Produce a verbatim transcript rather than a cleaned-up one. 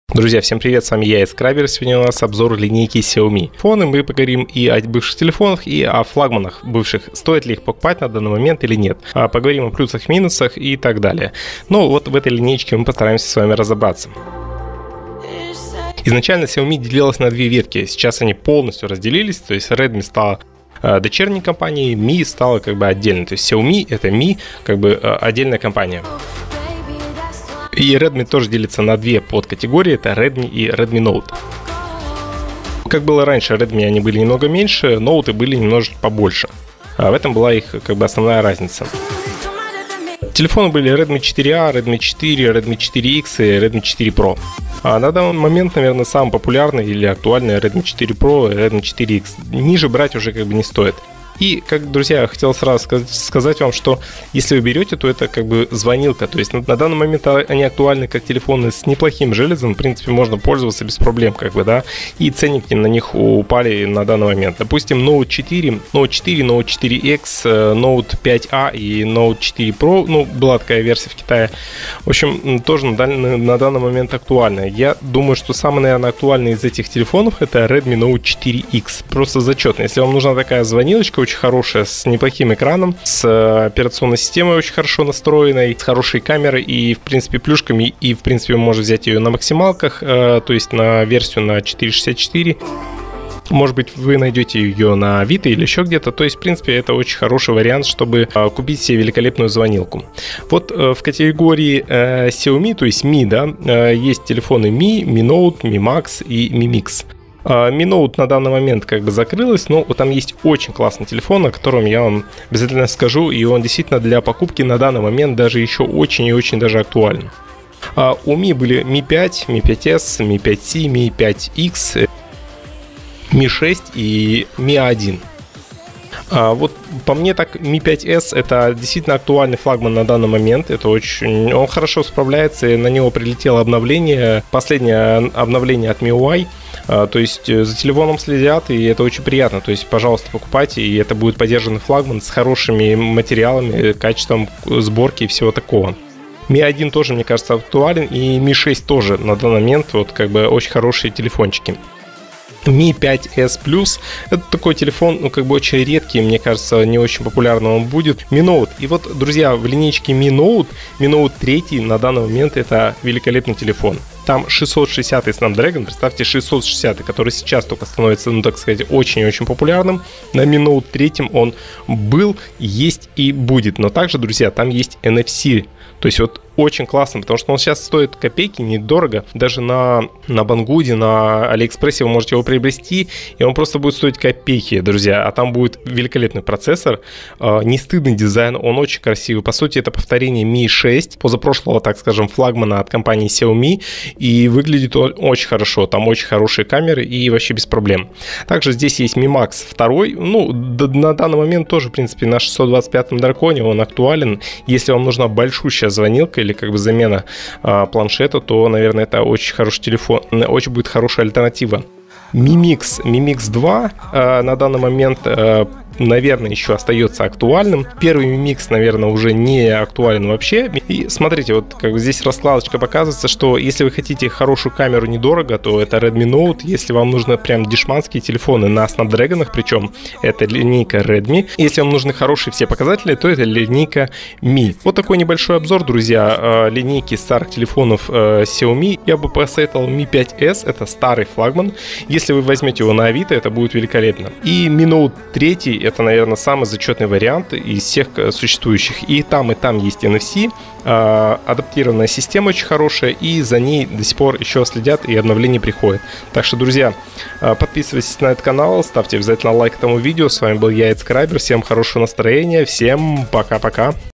Друзья, всем привет, с вами я, Скрабер. Сегодня у нас обзор линейки Xiaomi. Фоны мы поговорим и о бывших телефонах, и о флагманах бывших. Стоит ли их покупать на данный момент или нет. Поговорим о плюсах, минусах и так далее. Но вот в этой линейке мы постараемся с вами разобраться. Изначально Xiaomi делилась на две ветки. Сейчас они полностью разделились, то есть Redmi стала дочерней компанией, Mi стала как бы отдельной. То есть Xiaomi — это Mi, как бы отдельная компания. И Redmi тоже делится на две подкатегории, это Redmi и Redmi Note. Как было раньше, Redmi они были немного меньше, Note были немножечко побольше. А в этом была их как бы основная разница. Телефоны были Redmi четыре а, Redmi четыре, Redmi четыре икс и Redmi четыре Pro. А на данный момент, наверное, самый популярный или актуальный Redmi четыре Pro и Redmi четыре икс. Ниже брать уже как бы не стоит. И, как, друзья, я хотел сразу сказать, сказать вам, что если вы берете, то это как бы звонилка. То есть на, на данный момент они актуальны как телефоны с неплохим железом. В принципе, можно пользоваться без проблем, как бы, да. И ценники на них упали на данный момент. Допустим, Note четыре, Note четыре, Note четыре икс, Note пять а и Note четыре Pro. Ну, была такая версия в Китае. В общем, тоже на данный, на данный момент актуальна. Я думаю, что самый, наверное, актуальный из этих телефонов это Redmi Note четыре икс. Просто зачетно. Если вам нужна такая звонилочка, очень хорошая, с неплохим экраном, с операционной системой очень хорошо настроенной, с хорошей камерой и, в принципе, плюшками, и, в принципе, вы можете взять ее на максималках, то есть на версию на четыреста шестьдесят четыре. Может быть, вы найдете ее на Авито или еще где-то. То есть, в принципе, это очень хороший вариант, чтобы купить себе великолепную звонилку. Вот в категории Xiaomi, то есть Mi, да, есть телефоны Mi, Mi Note, Mi Max и Mi Mix. Mi Note на данный момент как бы закрылась, но вот там есть очень классный телефон, о котором я вам обязательно скажу, и он действительно для покупки на данный момент даже еще очень и очень даже актуален. У Mi были Mi пять, Mi пять эс, Mi пять си, Mi пять икс, Mi шесть и Mi один. А вот по мне так Mi пять эс это действительно актуальный флагман на данный момент. Это очень, он хорошо справляется, и на него прилетело обновление, последнее обновление от эм ай ю ай. А, то есть за телефоном следят, и это очень приятно. То есть, пожалуйста, покупайте, и это будет поддержанный флагман с хорошими материалами, качеством сборки и всего такого. Mi один тоже, мне кажется, актуален, и Mi шесть тоже на данный момент вот как бы очень хорошие телефончики. Mi пять эс Plus это такой телефон, ну как бы очень редкий, мне кажется, не очень популярным он будет. Mi Note. И вот, друзья, в линейке Mi Note, Mi Note три на данный момент это великолепный телефон. Там шестьсот шестидесятый Snapdragon, представьте, шестьсот шестидесятый, который сейчас только становится, ну так сказать, очень-очень популярным. На Mi Note три он был, есть и будет. Но также, друзья, там есть эн эф си. То есть вот очень классно, потому что он сейчас стоит копейки, недорого. Даже на, на Бангуде, на Алиэкспрессе вы можете его приобрести, и он просто будет стоить копейки, друзья. А там будет великолепный процессор, э, не стыдный дизайн, он очень красивый. По сути, это повторение Mi шесть, позапрошлого, так скажем, флагмана от компании Xiaomi, и выглядит он очень хорошо. Там очень хорошие камеры и вообще без проблем. Также здесь есть Mi Max два. Ну, на данный момент тоже, в принципе, на шестьсот двадцать пятом драконе он актуален. Если вам нужна большущая звонилка или как бы замена а, планшета, то, наверное, это очень хороший телефон, очень будет хорошая альтернатива. Mi Mix, Mi Mix два а, на данный момент, а, наверное, еще остается актуальным. Первый Mi Mix, наверное, уже не актуален вообще. И смотрите, вот как бы здесь раскладочка показывается, что если вы хотите хорошую камеру недорого, то это Redmi Note. Если вам нужны прям дешманские телефоны на Snapdragon, причем это линейка Redmi. Если вам нужны хорошие все показатели, то это линейка Mi. Вот такой небольшой обзор, друзья, линейки старых телефонов Xiaomi. Я бы посоветовал Mi пять эс, это старый флагман. Если вы возьмете его на Авито, это будет великолепно. И Mi Note три это, наверное, самый зачетный вариант из всех существующих. И там, и там есть эн эф си, э, адаптированная система очень хорошая, и за ней до сих пор еще следят, и обновления приходят. Так что, друзья, подписывайтесь на этот канал, ставьте обязательно лайк этому видео. С вами был я, Скрабер. Всем хорошего настроения, всем пока-пока.